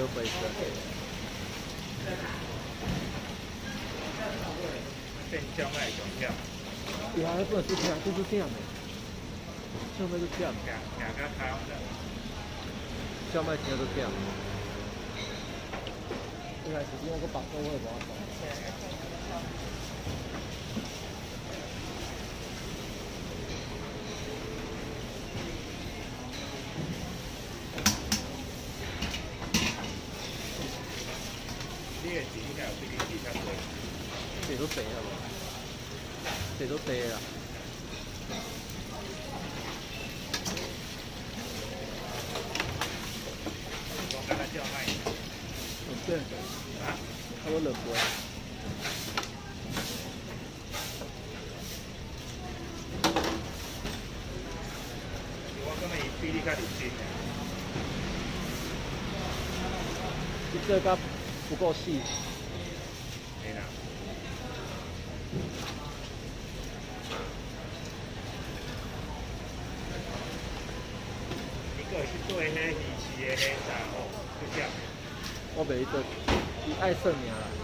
有粉色。 变叫卖熊叫。 对啊，不能出这样，就是这样的。叫卖就这样。 两个开的。 叫卖其他都这样。一开始因为我把座位我要走。 你的钱应该有比你其他贵。 这都白了吧？这都白了。 我刚才叫卖。 对。 啊？ 我冷过。 我根本比你较认真的。 你这个不够细。 对啦。你个去做迄鱼翅的迄啥哦，就这样。 我袂做，伊爱算命啦。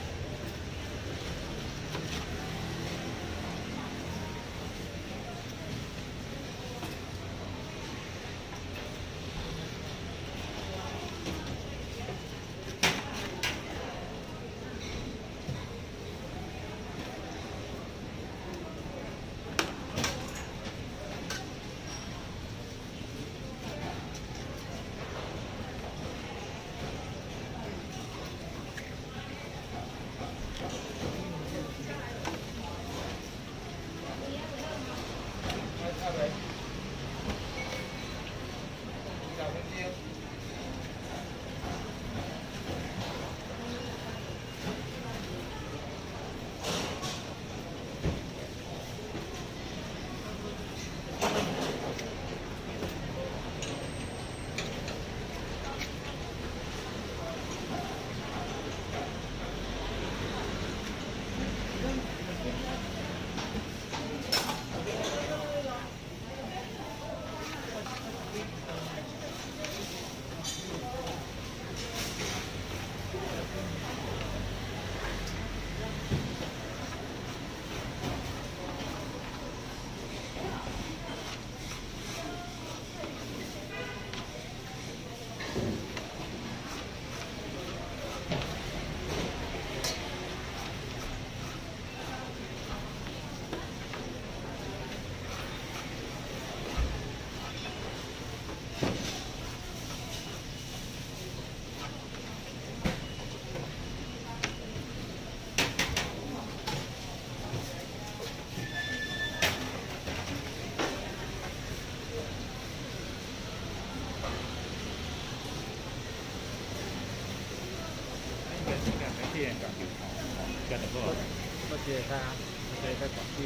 我记得他在广州，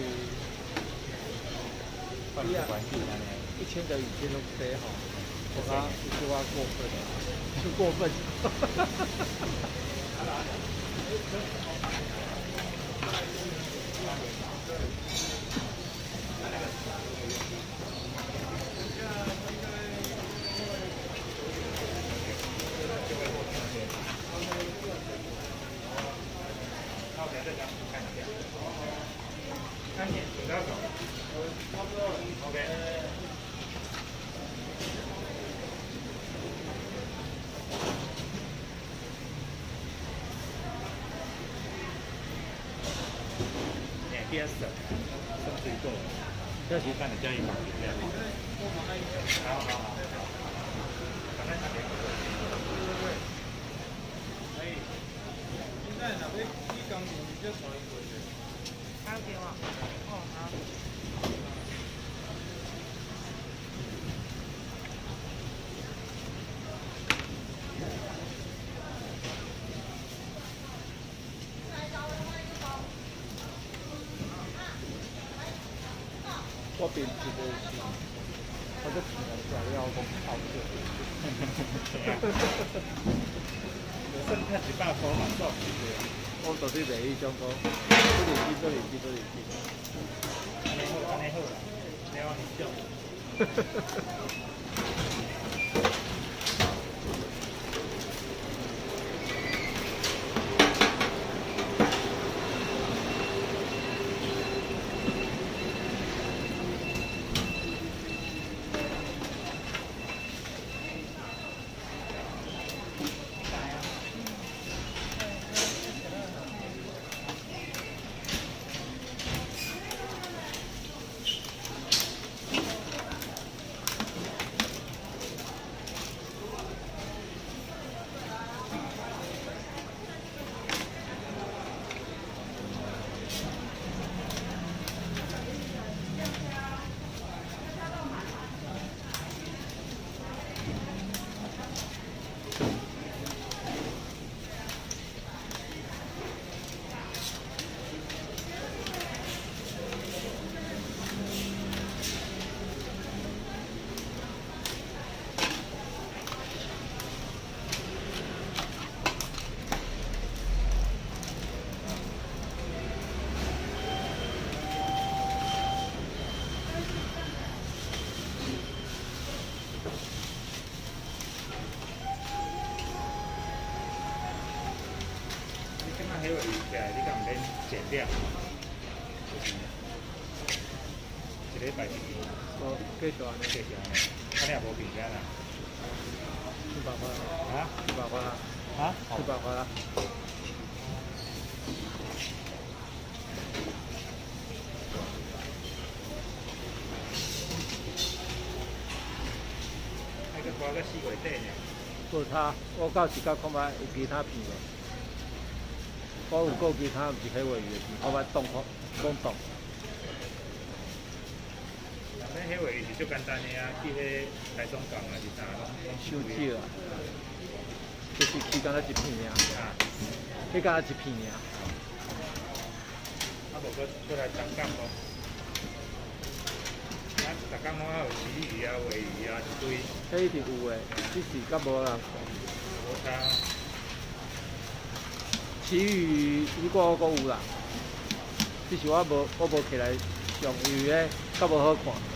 玩具那里，1000个雨天都飞好，我刚一句话过分，是过分。 边省，甚至于做，这其实干的交易码里面。好好好。刚才那边。可以。现在那边一钢琴比较少一点。还有电话。哦，好。我编一个是，我就平常想要讲好些。剩下100块嘛，做唔对。我绝对袂迄种讲，做年纪。安尼好啦，你我很少。 迄个鱼起来，你敢毋免剪掉？一礼拜一次。 哦，继续安尼， 继续安尼，安尼也无变啥啦。 700块啦， 啊 700块啦， 啊 700块啦。 那个花个4月底呢。 无差，我到时甲看卖有其他片无。我有过其他，毋是迄尾鱼的片，看卖冻。 咱迄位是足简单的啊，去迄台中港啊，是啥拢收少啊，就是去干那一片尔， 啊， 去干那一片尔。 啊，无过来东港无？啊，东港拢有旗鱼啊、尾鱼啊一堆。 迄一定有诶，只是甲无人。 无差。 旗鱼迄个我有啦，只是我无起来上，因为较无好看。